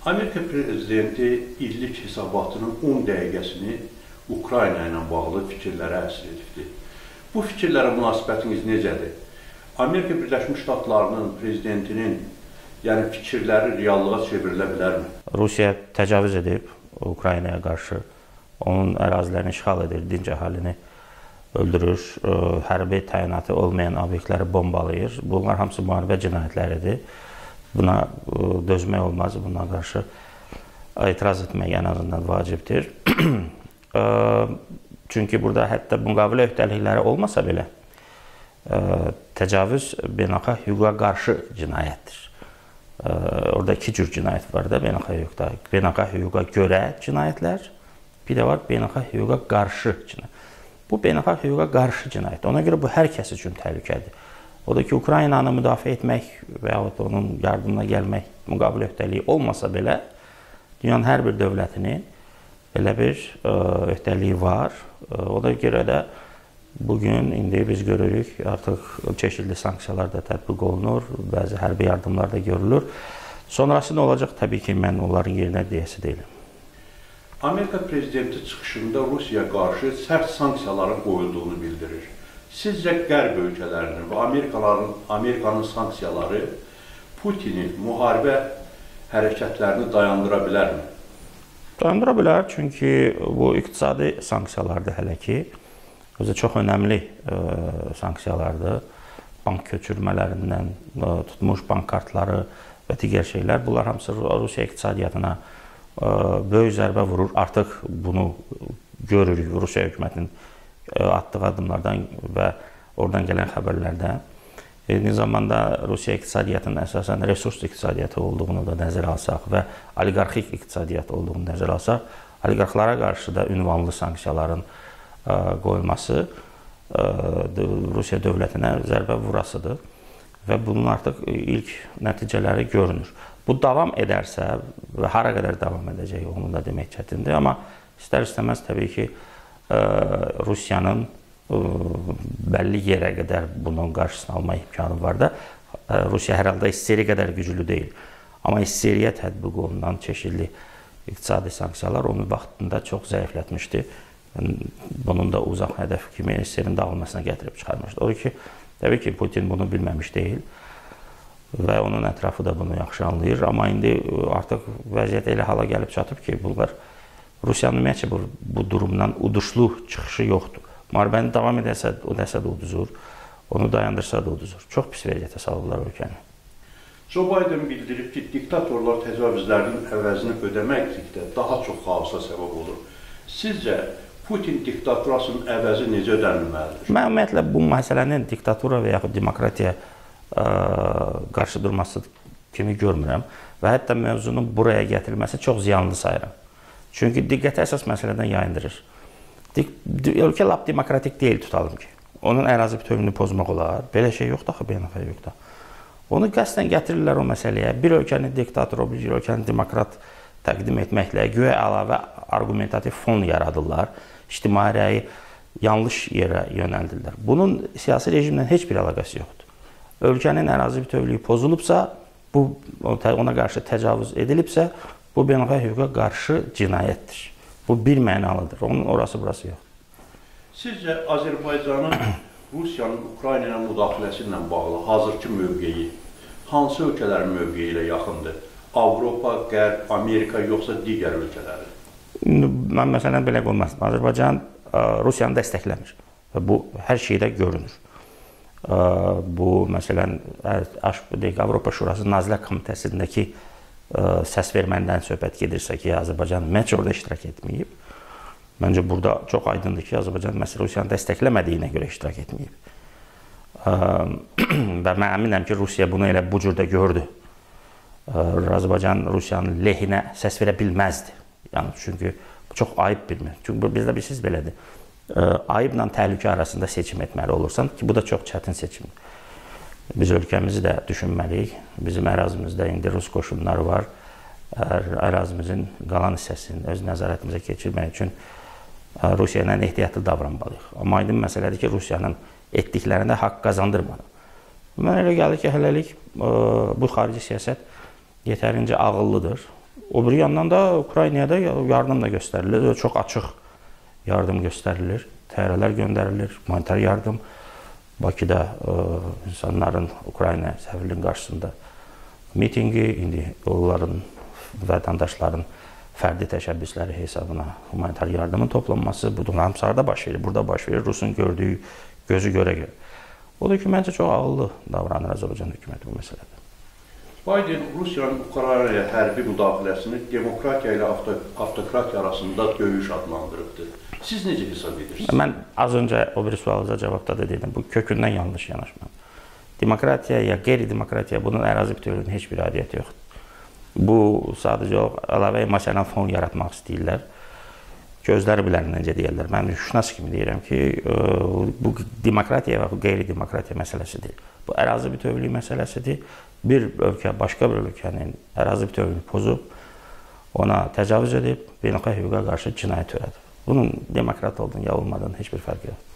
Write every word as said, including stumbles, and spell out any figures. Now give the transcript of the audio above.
Amerika prezidenti illik hesabatının on dəqiqəsini Ukrayna ilə bağlı fikirlərə həsr edibdir. Bu fikirlərə münasibətiniz necədir? Amerika Birləşmiş Ştatlarının prezidentinin yəni fikirləri reallığa çevrilə bilərmi? Rusiya təcavüz edib Ukraynaya qarşı, onun ərazilərini işğal edir, dinc əhalini öldürür, hərbi təyinatı olmayan obyektləri bombalayır. Bunlar hamısı müharibə cinayətləridir. Buna dözmək olmaz, buna qarşı etiraz etmək ən azından vacibdir. Çünki burada hətta müqavilə öhdəlikləri olmasa belə, təcavüz beynəlxalq hüquqa qarşı cinayətdir. Orada iki cür cinayət var da beynəlxalq hüquqda. Beynəlxalq hüquqa görə cinayətlər, bir də var beynəlxalq hüquqa qarşı cinayət. Bu beynəlxalq hüquqa qarşı cinayət. Ona görə bu hər kəs üçün təhlükədir. O da ki, Ukraynanı müdafiə etmək və yaxud onun yardımına gəlmək müqavilə öhdəliyi olmasa belə, dünyanın hər bir dövlətinin belə bir öhdəliyi var. O da görə də bugün, indi biz görürük, artıq çeşitli sanksiyalar da tətbiq olunur, bəzi hərbi yardımlar da görülür. Sonrası nə olacaq? Təbii ki, mən onların yerinə deyəsi deyiləm. Amerika prezidenti çıxışında Rusiyaya qarşı sərt sanksiyaların qoyulduğunu bildirir. Sizcə Qərb ölkələrinin və Amerikaların, Amerikanın sanksiyaları Putinin müharibə hərəkətlərini dayandıra bilərmi? Dayandıra bilər, çünki bu iqtisadi sanksiyalardır hələ ki. Özü çox önəmli e, sanksiyalardır. Bank köçürmələrindən e, tutmuş bank kartları və digər şeylər. Bunlar hamısı Rusiya iqtisadiyyatına e, böyük zərbə vurur. Artıq bunu görürük Rusiya hökumətinin atdığı adımlardan və oradan gələn xəbərlərdən. Eyni zamanda Rusiya iqtisadiyyatının əsasən resurs iqtisadiyyatı olduğunu da nəzərə alsaq və oliqarxik iqtisadiyyat olduğunu nəzərə alsaq, oliqarxlara qarşı da ünvanlı sanksiyaların qoyulması Rusiya dövlətinə zərbə vurasıdır və bunun artıq ilk nəticələri görünür. Bu davam edərsə və hara qədər davam edəcək, onu da demək çətindir, amma istər-istəməz təbii ki, Rusiyanın bəlli yerə qədər bunun qarşısını alma imkanı var da. Rusiya hər halda istəyi qədər güclü deyil. Amma istəyiyə tətbiq olunan çeşitli iqtisadi sanksiyalar onu vaxtında çox zəiflətmişdi. Bunun da uzaq hədəf kimi istəyinin dağılmasına gətirib çıxarmışdı. Odur ki, təbii ki, Putin bunu bilməmiş deyil və onun ətrafı da bunu yaxşı anlayır. Amma indi artıq vəziyyət elə hala gəlib çatıb ki, bunlar Rusiyanın ümumiyyətcə bu, bu durumdan uduşlu çıxışı yoxdur. Müharibəni davam edərsə, o dəsə də uduzur, onu dayandırsa da uduzur. Çox pis vəziyyətə salırlar ölkəni. Joe Biden bildirib ki, diktatorlar təcavüzlərinin əvəzini ödəməklikdə daha çox xaosa səbəb olur. Sizcə, Putin diktaturasının əvəzi necə ödənilməlidir? Mən ümumiyyətlə bu məsələnin diktatura və yaxud demokratiya ə, qarşı durması kimi görmürəm və hətta mövzunun buraya gətirilməsi çox ziyanlı sayıram. Çünki diqqəti əsas məsələdən yayındırır. Ölkə lap demokratik deyil, tutalım ki. Onun ərazi bütövlüyünü pozmaq olar. Belə şey yoxdur axı beynəlxalq hüquqda. Onu qəsdən gətirirlər o məsələyə. Bir ölkənin diktatoru, bir ölkənin demokrat təqdim etməklə güya əlavə argumentativ fon yaradırlar. İctimai rəyi yanlış yerə yönəldirlər. Bunun siyasi rejimlə heç bir əlaqəsi yoxdur. Ölkənin ərazi bütövlüyü pozulubsa, bu ona qarşı təcavüz edilibsə, bu beynəlxalq hüquqa qarşı cinayətdir. Bu bir mənalıdır. Onun orası burası yox. Sizcə Azərbaycanın Rusiyanın Ukraynaya müdaxiləsi ilə bağlı hazırki mövqeyi hansı ölkələrin mövqeyi ilə yaxındır? Avropa, Qərb, Amerika yoxsa digər ölkələri? Mən məsələn belə qoymazdım. Azərbaycan Rusiyanı dəstəkləmir və bu hər şeydə görünür. Bu məsələn Avropa Şurası Nazirlər Komitəsindəki səs verməndən söhbət gedirsə ki, Azərbaycan ümumiyyətcə orada iştirak etməyib. Məncə burada çox aydındır ki, Azərbaycan məsələ Rusiyanı dəstəkləmədiyinə görə iştirak etməyib. Və mən əminəm ki, Rusiya bunu elə bu cürdə gördü. Azərbaycan Rusiyanın lehinə səs verə bilməzdi. Yəni, çünki çox ayıb bir mövzu. Çünki bizdə bir siz belədir. Ayıbla təhlükə arasında seçim etməli olursan ki, bu da çox çətin seçimdir. Biz ölkəmizi də düşünməliyik. Bizim ərazimizdə indi Rus qoşunları var. Ərazimizin qalan hissəsini öz nəzarətimizə keçirmək üçün Rusiya ilə ehtiyatlı davranmalıyıq. Amma aydın məsələdir ki, Rusiyanın etdiklərində haqq qazandırmadı. Mən elə gəlir ki, hələlik bu xarici siyasət yetərincə ağıllıdır. O bir yandan da Ukraynaya da yardım da göstərilir. Çox açıq yardım göstərilir. Təyyarələr göndərilir, humanitar yardım. Bakıda ə, insanların Ukrayna səfirliyinin qarşısında mitinqi, indi onların, vətəndaşların fərdi təşəbbüsləri hesabına humanitar yardımın toplanması, bu hamısı baş verir, burada baş verir, Rusun gördüyü, gözü görə-görə. O da ki, məncə çox ağıllı davranır Azərbaycan hökuməti bu məsələdə. Biden Rusiyanın Ukraynaya hərbi müdaxiləsini demokratiya ilə avtokratiya arasında döyüş adlandırıbdır. Siz necə hesab edirsiniz? Mən az öncə o bir sualıza cavabda da dedim, bu kökündən yanlış yanaşma. Demokratiya ya qeyri-demokratiya, bunun ərazi bütövlüyünün heç bir adiyyəti yoxdur. Bu sadəcə əlavə məsələn fon yaratmaq istəyirlər. Gözləri bilər necə deyirlər. Mən şünas kimi deyirəm ki, bu demokratiya və qeyri-demokratiya məsələsi deyil. Bu ərazi bütövlüyü məsələsidir. Bir ölkə başqa bir ölkənin ərazi bütövlüyünü pozub, ona təcavüz edib, beynəlxalq hüquqa qarşı cinayət törədib. Bunun demokrat olduğunu ya olmadığının heç bir fərqi yoxdur.